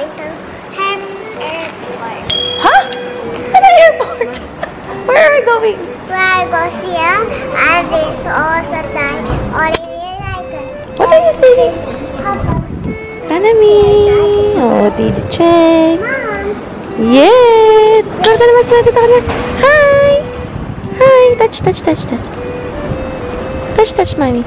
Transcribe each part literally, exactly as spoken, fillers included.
going to Ham Airport. Huh? Ano airport? Where are we going? We are going here, and there's also time Olivia like. What are you saying? Papa. Tanami! Oh, did you check? Mom. Yes! Saan ka naman sinabi sa kanya? Hi! Hi! Touch, touch, touch, touch. Touch, touch, mommy.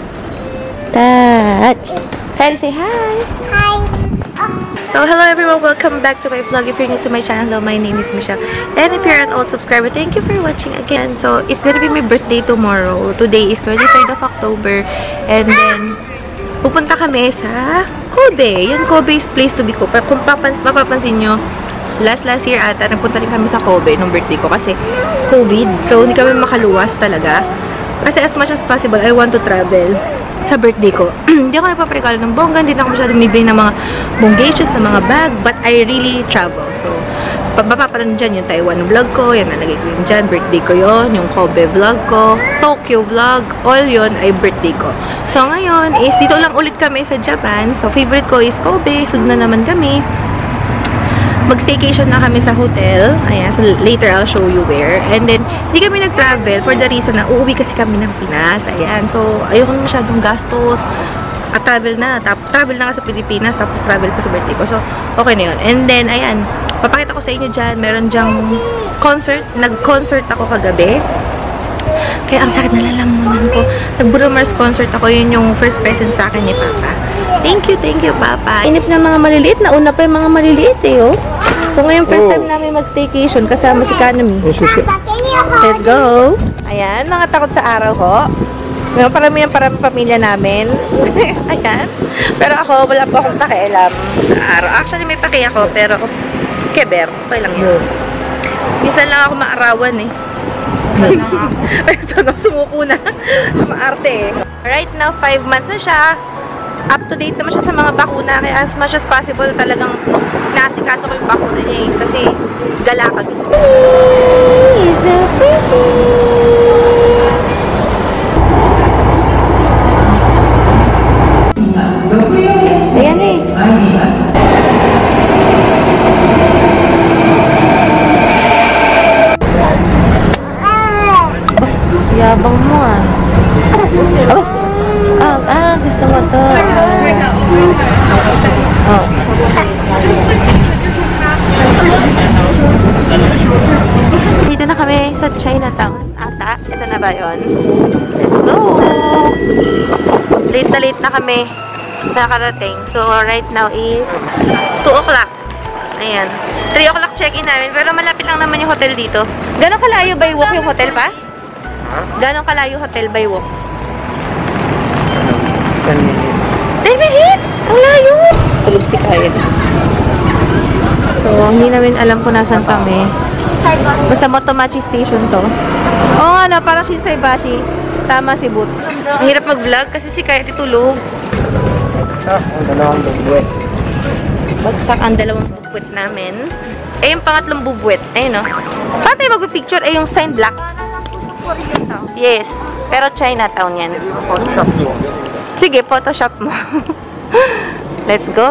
Touch. Kylie, say hi! Hi. Oh. So, hello everyone! Welcome back to my vlog. If you're new to my channel, hello, my name is Michelle. And if you're an old subscriber, thank you for watching again. So, it's gonna be my birthday tomorrow. Today is twenty-third of October. And then, pupunta kami sa Kobe. Yan, Kobe is place to be ko. Pero kung papans, mapapansin nyo, last last year ata, nagpunta rin kami sa Kobe nung birthday ko kasi COVID. So, hindi kami makaluwas talaga. Kasi as much as possible, I want to travel sa birthday ko. Hindi ako nagpaparegalo ng bongga, hindi na ako masyadong bibili ng mga bonggations, ng mga bag, but I really travel. So, papaparan dyan yung Taiwan vlog ko, yan nalagay ko yun dyan, birthday ko yon, yung Kobe vlog ko, Tokyo vlog, all yon ay birthday ko. So, ngayon is, dito lang ulit kami sa Japan. So, favorite ko is Kobe, so na naman kami. Mag-staycation na kami sa hotel. Ayan, so later I'll show you where. And then, hindi kami nag-travel for the reason na uuwi kasi kami ng Pinas. Ayan, so ayoko na masyadong gastos. At travel na. Tap travel na nga sa Pilipinas, tapos travel pa sa birthday ko. So, okay na yun. And then, ayan, papakita ko sa inyo dyan. Meron dyang concert. Nag-concert ako kagabi. Kaya ang sakit na lalamunan ko. Nag-Bruno Mars concert ako. Yun yung first present sa akin ni Papa. Thank you, thank you, Papa. Inip na mga maliliit. Nauna pa yung mga maliliit eh, oh. So, ngayon first time namin mag-staycation kasama si Kanami. Let's go! Ayan, mga takot sa araw ho. Ngayon, parami ng parami pamilya namin. Ayan. Pero ako, wala pa akong pakialam sa araw. Actually, may paki ako, pero keber. Okay lang yun. Minsan lang ako maarawan eh. Ito na, sumuko na. Maarte eh. Right now, five months na siya. Up to date naman siya sa mga bakuna. Kaya as much as possible, talagang naasikaso ko yung bakuna niya eh. Kasi gala kami. Hey, so pretty! Ayan eh. Yabang mo ah. Oh! Ah, ah, gusto mo to. Oh. Dito na kami sa Chinatown. Ata, ito na ba yun? Let's go! Late na late na kami nakarating. So, right now is two o'clock. Ayan. three o'clock check-in namin. Pero malapit lang naman yung hotel dito. Ganon kalayo by walk yung hotel pa? Ganon kalayo hotel by walk? ten minutes? Ang layo! Tulog si Kyle. So, hindi namin alam kung nasan kami. Basta Motomachi Station to. Oo nga na, parang Shinsaibashi. Tama si Boot. Ang hirap mag-vlog kasi si Kyle tulog. Bagsak ang dalawang bubwet. Bagsak ang dalawang bubwet namin. Eh, yung pangatlong bubwet. Ayun o. Paano tayo mag-picture? Eh, yung sign black. Yes. Pero Chinatown yan. Sige, Photoshop mo. Let's go.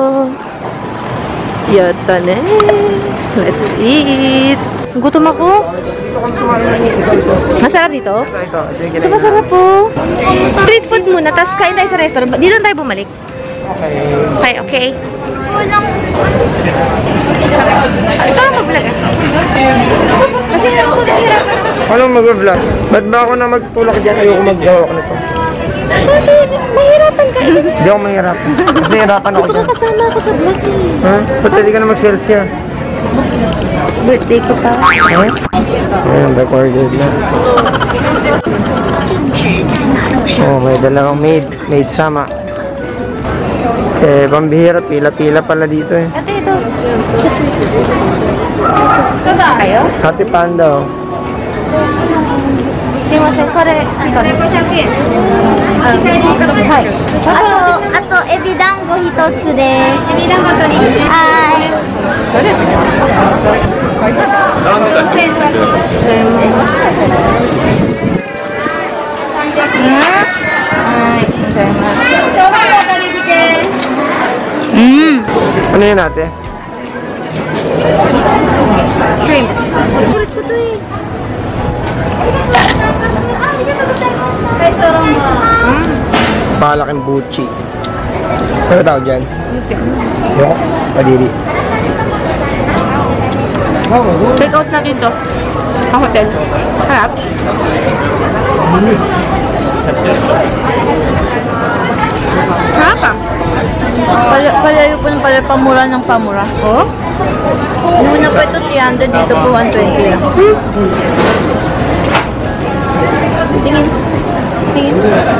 Yata na. Let's eat. Gutom ako. Masarap dito? Ito masarap po. Street food muna, tapos kain tayo sa restaurant. Dito tayo bumalik. Okay. Okay, okay. Ito ka mag-vlog ah. Kasi ako nahihirapan ako. Anong mag-vlog? Ba't ba ako na magtulak dyan? Ayoko mag-gawak nito. Bakit? Mahirapan ka. Hindi ako mahirapan. Mahirapan ako Gusto dyan. ko kasama ako sa vlog eh. Ha? Ba't hindi ka na mag-selfie? Birthday ko pa. Ha? Ayan, recorded na. Oh, may dalawang maid. Maid sama. Eh, pambihira. Pila-pila pala dito eh. Ate, ito. Kayo? Hati Panda oh. すいません、これ、これごひゃくえん。はい。あと、あと、エビ団子一つです。エビ団子とに。はい。 Ano yun ate? Shrimp. Favorite ko to eh. Mm. Palaking buchi. Ano tawag dyan? Yok. Kadiri. Take out natin to. Ang hotel. Harap. Harap ah. Pala, palayo po ng pala pamura ng pamura. Oh? Muna pa ito three hundred, dito po one twenty lang. Hmm. Tingin. Tingin.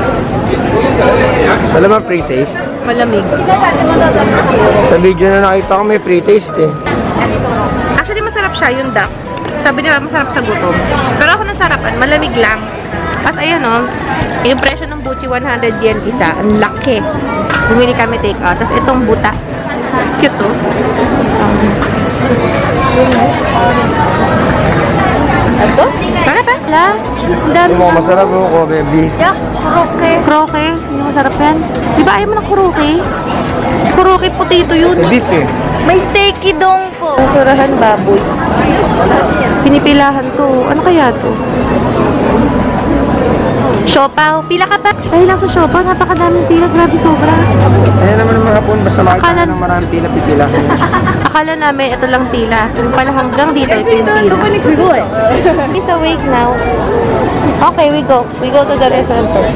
Wala ba free taste? Malamig. Sa video na nakita ko may free taste eh. Actually, masarap siya yung duck. Sabi nila masarap sa gutom. Pero ako nasarapan, malamig lang. Tapos ayun o, yung presyo ng buchi one hundred yen isa. Ang laki. Bumili kami take out. Tapos itong buta. Cute o. Um, ito? Tara ba? La? Ang dami. Yung mga masarap yung Kobe beef. Yeah, kuroke. Kuroke? Hindi masarap yan. Di ba ayaw mo ng kuroke? Kuroke potato yun. Beef eh. May steaky dong po. Basurahan baboy. Pinipilahan to. Ano kaya to? Siopaw. Pila ka pa? Dahil lang sa siopaw, napakadaming pila. Grabe, sobra. Ayan naman ng mga hapon. Basta makita Akala- ng maraming pila, pipila. Akala namin, ito lang pila. Yung pala hanggang dito, ito yung pila. He's awake now. Okay, we go. We go to the restaurant first.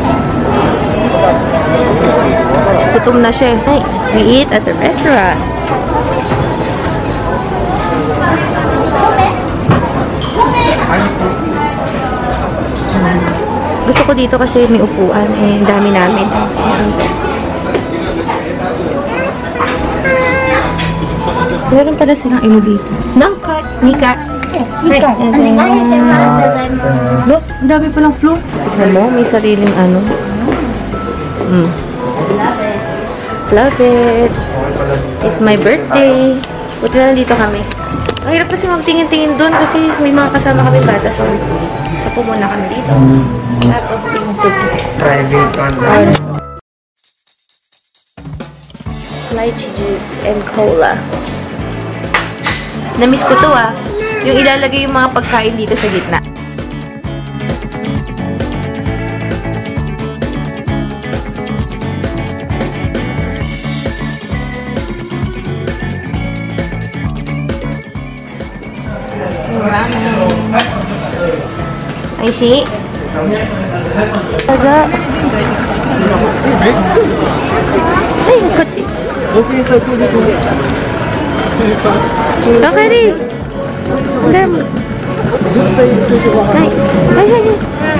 Gutom na siya. Hey, we eat at the restaurant. Gusto ko dito kasi may upuan. Eh, ang dami namin. Meron pala silang ino dito. No, cut. Nika. Nika. Look, ang dami palang floor. Tignan mo, may sariling ano. Mm. Love it. It's my birthday. Buti na dito kami. Ang hirap kasi magtingin-tingin doon kasi may mga kasama kami bata. So, tapo muna kami dito. Tapos, Private one. on lychee juice and cola. Namiss ko to ah. Yung ilalagay yung mga pagkain dito sa gitna. Ay, si. Taga. Ay, kotse. Okay, rin. Alam. Ay, ay, ay.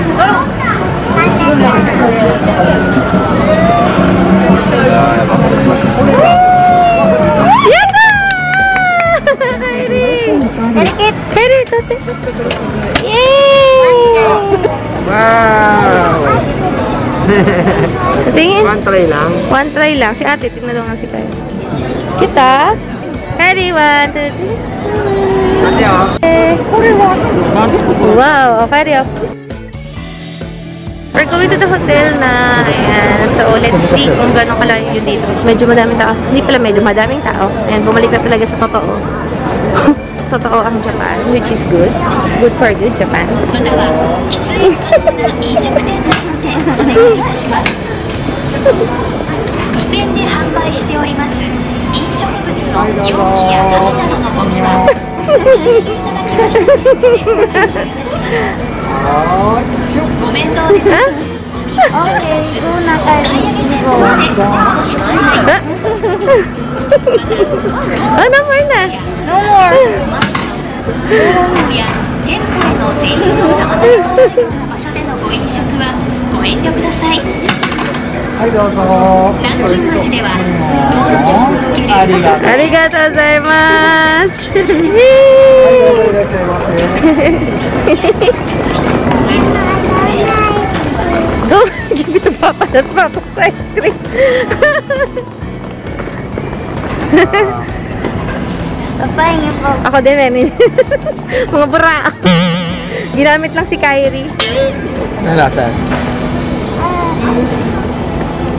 Yata! Kairi! Kairi! Kairi! Yay! Wow! Tingin. One try lang. One try lang. Si ate, tingnan daw nga si Kairi. Kita? Kairi, one, two, three. Ate oh. Wow, okay rin. We're going to the hotel na. Ayan. So, let's see kung gano'ng kalayo yun dito. Medyo madaming tao. Hindi pala medyo madaming tao. Ayan, bumalik na talaga sa totoo. Totoo ang Japan, which is good. Good for good, Japan. Okay, go na tayo. Go. Oh, no more na. No more. 店舗への出入りの妨げになる場所でのご飲食はご遠慮ください。 はい、どうぞ。 南京町では道路上を受けるありがとう。 ありがとうございます。 いらっしゃいませ。 Go! Give it to Papa. That's Papa's ice cream. Papahingi po. Ako din, Renny. Mga bura. Ginamit lang si Kairi. Ano lasa?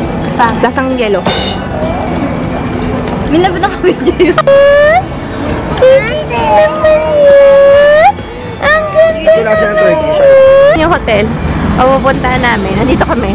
Lasang yellow. Minabot ako video. Turkey naman yan! Ang ganda Wala siya ng Turkey siya. yung hotel, pupuntahan namin. Nandito kami.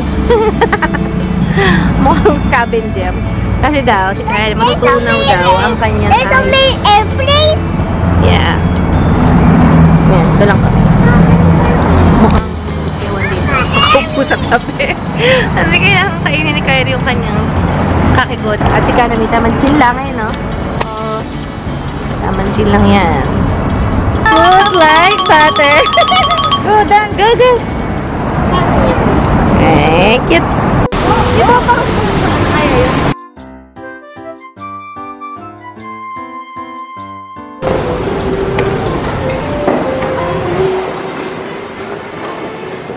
Mukhang scavenger. Kasi daw, si Kyle, matutunaw daw ang kanyang There's a eyes. main airplanes. Yeah. Yan, ito lang kami. Mukhang ewan dito. Upo sa tabi. Kasi kaya kainin ni Kyrie yung kanyang kakigot. At si Kanami, taman chill lang ngayon, no? Oo. Taman chill lang yan. Smooth like butter. Go down, go down. Eh, cute. Ito pa. Ay, ayun.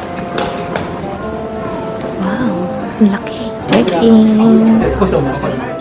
Wow, laki. Check in.